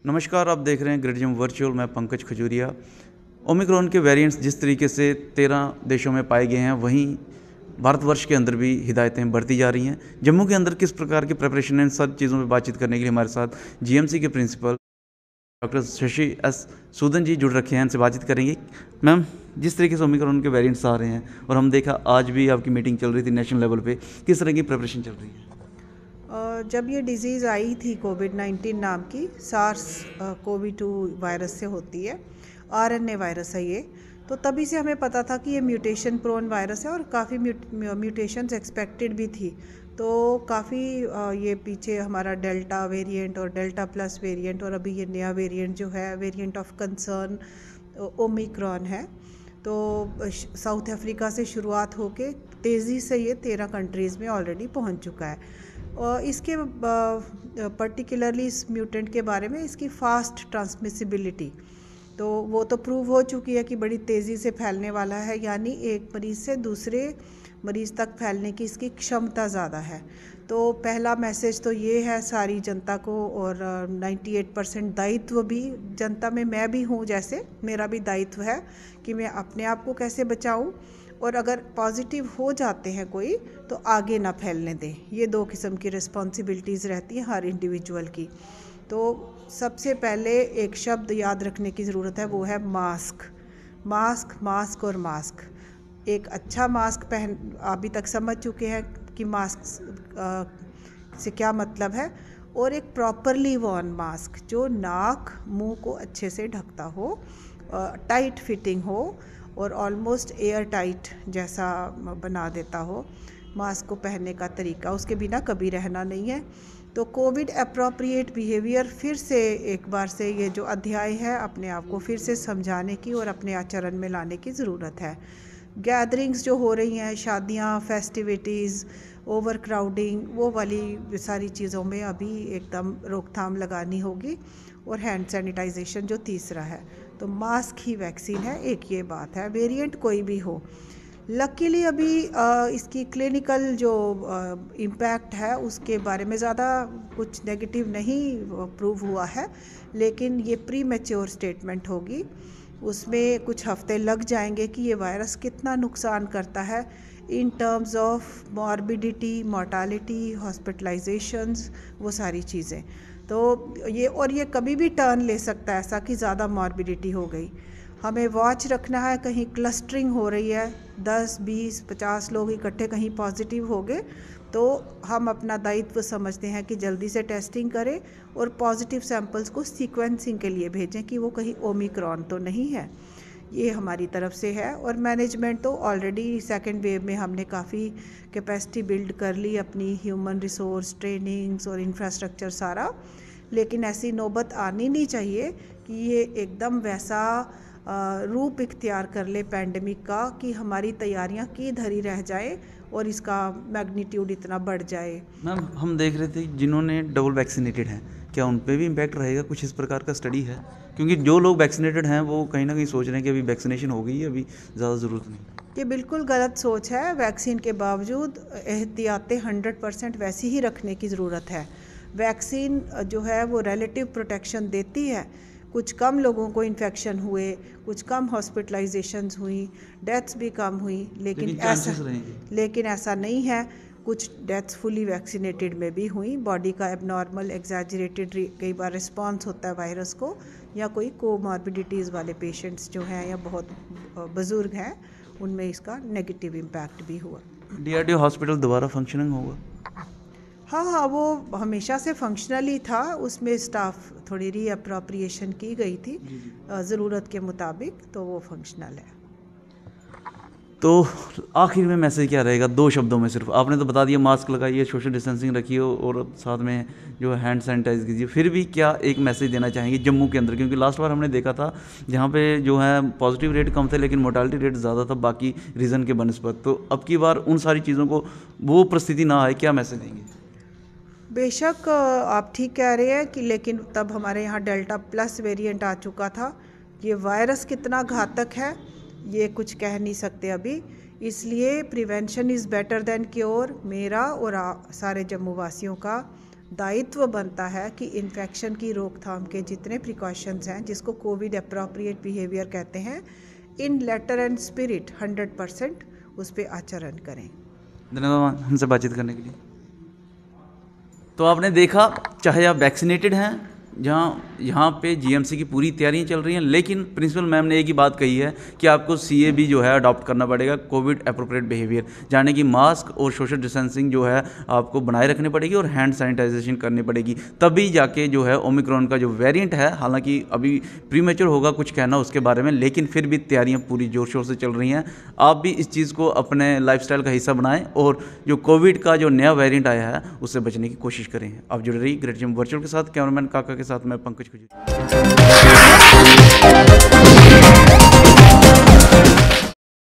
नमस्कार, आप देख रहे हैं ग्रेट जिम वर्चुअल। मैं पंकज खजूरिया। ओमिक्रॉन के वेरिएंट्स जिस तरीके से 13 देशों में पाए गए हैं, वहीं भारतवर्ष के अंदर भी हिदायतें बढ़ती जा रही हैं। जम्मू के अंदर किस प्रकार की प्रिपरेशन है, इन सब चीज़ों पे बातचीत करने के लिए हमारे साथ जीएमसी के principal doctor Shashi S Sudan ji जुड़ रखे हैं। इनसे बातचीत करेंगे। मैम, जिस तरीके से ओमिक्रॉन के वेरिएंट्स आ रहे हैं और हम देखा आज भी आपकी मीटिंग चल रही थी नेशनल लेवल पे, किस तरह की प्रिपरेशन चल रही है? जब ये डिज़ीज़ आई थी कोविड-19 नाम की, सार्स कोवी-2 वायरस से होती है, आरएनए वायरस है ये। तो तभी से हमें पता था कि ये म्यूटेशन प्रोन वायरस है और काफ़ी म्यूटेशंस एक्सपेक्टेड भी थी। तो काफ़ी ये पीछे हमारा डेल्टा वेरिएंट और डेल्टा प्लस वेरिएंट और अभी ये नया वेरिएंट जो है, वेरिएंट ऑफ कंसर्न ओमिक्रॉन है। तो साउथ अफ्रीका से शुरुआत होके तेज़ी से ये 13 कंट्रीज़ में ऑलरेडी पहुंच चुका है। और इसके पर्टिकुलरली इस म्यूटेंट के बारे में इसकी फ़ास्ट ट्रांसमिसिबिलिटी तो वो तो प्रूव हो चुकी है कि बड़ी तेज़ी से फैलने वाला है, यानी एक मरीज़ से दूसरे मरीज़ तक फैलने की इसकी क्षमता ज़्यादा है। तो पहला मैसेज तो ये है सारी जनता को, और 98% दायित्व भी जनता में मैं भी हूँ, जैसे मेरा भी दायित्व है कि मैं अपने आप को कैसे बचाऊँ, और अगर पॉजिटिव हो जाते हैं कोई तो आगे ना फैलने दें। ये दो किस्म की रिस्पॉन्सिबिलिटीज़ रहती हैं हर इंडिविजुअल की। तो सबसे पहले एक शब्द याद रखने की ज़रूरत है, वो है मास्क। मास्क, मास्क और मास्क। एक अच्छा मास्क पहन, अभी तक समझ चुके हैं कि मास्क से क्या मतलब है, और एक प्रॉपरली वॉर्न मास्क जो नाक मुंह को अच्छे से ढकता हो, टाइट फिटिंग हो और ऑलमोस्ट एयर टाइट जैसा बना देता हो। मास्क को पहनने का तरीका, उसके बिना कभी रहना नहीं है। तो कोविड अप्रोप्रिएट बिहेवियर, फिर से एक बार से ये जो अध्याय है अपने आप को फिर से समझाने की और अपने आचरण में लाने की ज़रूरत है। गैदरिंग्स जो हो रही हैं, शादियाँ, फेस्टिविटीज़, ओवर क्राउडिंग, वो वाली सारी चीज़ों में अभी एकदम रोकथाम लगानी होगी। और हैंड सैनिटाइजेशन जो तीसरा है, तो मास्क ही वैक्सीन है, एक ये बात है। वेरिएंट कोई भी हो, लकीली अभी इसकी क्लिनिकल जो इम्पैक्ट है उसके बारे में ज़्यादा कुछ नेगेटिव नहीं प्रूव हुआ है, लेकिन ये प्री मैच्योर स्टेटमेंट होगी। उसमें कुछ हफ्ते लग जाएंगे कि ये वायरस कितना नुकसान करता है in terms of morbidity, mortality, hospitalisations, वो सारी चीज़ें। तो ये कभी भी टर्न ले सकता है ऐसा कि ज़्यादा मॉर्बिडिटी हो गई। हमें वॉच रखना है, कहीं क्लस्टरिंग हो रही है, 10, 20, 50 लोग इकट्ठे कहीं पॉजिटिव हो गए, तो हम अपना दायित्व समझते हैं कि जल्दी से टेस्टिंग करें और पॉजिटिव सैंपल्स को सीक्वेंसिंग के लिए भेजें कि वो कहीं ओमिक्रॉन तो नहीं है। ये हमारी तरफ से है। और मैनेजमेंट तो ऑलरेडी सेकेंड वेव में हमने काफ़ी कैपेसिटी बिल्ड कर ली अपनी, ह्यूमन रिसोर्स, ट्रेनिंग्स और इंफ्रास्ट्रक्चर सारा। लेकिन ऐसी नौबत आनी नहीं चाहिए कि ये एकदम वैसा रूप इख्तियार कर ले पैंडमिक का कि हमारी तैयारियां की धरी रह जाए और इसका मैग्नीट्यूड इतना बढ़ जाए। मैम, हम देख रहे थे जिन्होंने डबल वैक्सीनेटेड हैं, क्या उन पे भी इम्पैक्ट रहेगा? कुछ इस प्रकार का स्टडी है? क्योंकि जो लोग वैक्सीनेटेड हैं वो कहीं ना कहीं सोच रहे हैं कि अभी वैक्सीनेशन हो गई है, अभी ज़्यादा ज़रूरत नहीं। ये बिल्कुल गलत सोच है। वैक्सीन के बावजूद एहतियातें 100% वैसी ही रखने की ज़रूरत है। वैक्सीन जो है वो रिलेटिव प्रोटेक्शन देती है। कुछ कम लोगों को इन्फेक्शन हुए, कुछ कम हॉस्पिटलाइजेशंस हुई, डेथ्स भी कम हुई, लेकिन ऐसा नहीं है। कुछ डेथ्स फुली वैक्सीनेटेड में भी हुई। बॉडी का एबनॉर्मल एग्जैजरेटेड कई बार रिस्पॉन्स होता है वायरस को, या कोई कोमॉर्बिडिटीज़ वाले पेशेंट्स जो हैं या बहुत बुज़ुर्ग हैं, उनमें इसका नेगेटिव इम्पैक्ट भी हुआ। डीआरडीओ हॉस्पिटल दोबारा फंक्शनिंग होगा? हाँ, वो हमेशा से फंक्शनल ही था। उसमें स्टाफ थोड़ी रीअप्रोप्रिएशन की गई थी ज़रूरत के मुताबिक, तो वो फंक्शनल है। तो आखिर में मैसेज क्या रहेगा? 2 शब्दों में सिर्फ आपने तो बता दिया, मास्क लगाइए, सोशल डिस्टेंसिंग रखिए और साथ में जो है हैंड सैनिटाइज कीजिए। फिर भी क्या एक मैसेज देना चाहेंगे जम्मू के अंदर? क्योंकि लास्ट बार हमने देखा था जहाँ पे जो है पॉजिटिव रेट कम थे लेकिन मोर्टालिटी रेट ज़्यादा था बाकी रीज़न के बनस्पत। तो अब की बार उन सारी चीज़ों को वो परिस्थिति ना आए, क्या मैसेज देंगे? बेशक आप ठीक कह रहे हैं कि लेकिन तब हमारे यहाँ डेल्टा प्लस वेरिएंट आ चुका था। ये वायरस कितना घातक है ये कुछ कह नहीं सकते अभी, इसलिए prevention is better than cure मेरा और सारे जम्मू वासियों का दायित्व बनता है कि इन्फेक्शन की रोकथाम के जितने प्रिकॉशंस हैं, जिसको कोविड अप्रोप्रिएट बिहेवियर कहते हैं, इन लेटर एंड स्पिरिट 100% उस पर आचरण करें। धन्यवाद हमसे बातचीत करने के लिए। तो आपने देखा, चाहे आप वैक्सीनेटेड हैं, यहाँ पे जीएमसी की पूरी तैयारियां चल रही हैं, लेकिन प्रिंसिपल मैम ने एक ही बात कही है कि आपको सीएबी जो है अडॉप्ट करना पड़ेगा, कोविड अप्रोप्रिएट बिहेवियर, यानी कि मास्क और सोशल डिस्टेंसिंग जो है आपको बनाए रखनी पड़ेगी और हैंड सैनिटाइजेशन करनी पड़ेगी, तभी जाके जो है ओमिक्रॉन का जो वेरिएंट है, हालांकि अभी प्रीमेच्योर होगा कुछ कहना उसके बारे में, लेकिन फिर भी तैयारियाँ पूरी जोर शोर से चल रही हैं। आप भी इस चीज़ को अपने लाइफस्टाइल का हिस्सा बनाएं और जो कोविड का जो नया वेरिएंट आया है उससे बचने की कोशिश करें। आप जुड़ रही ग्रेट जिम वर्चुअल के साथ, कैमरामैन काका के साथ मैं पंकज खजूरिया।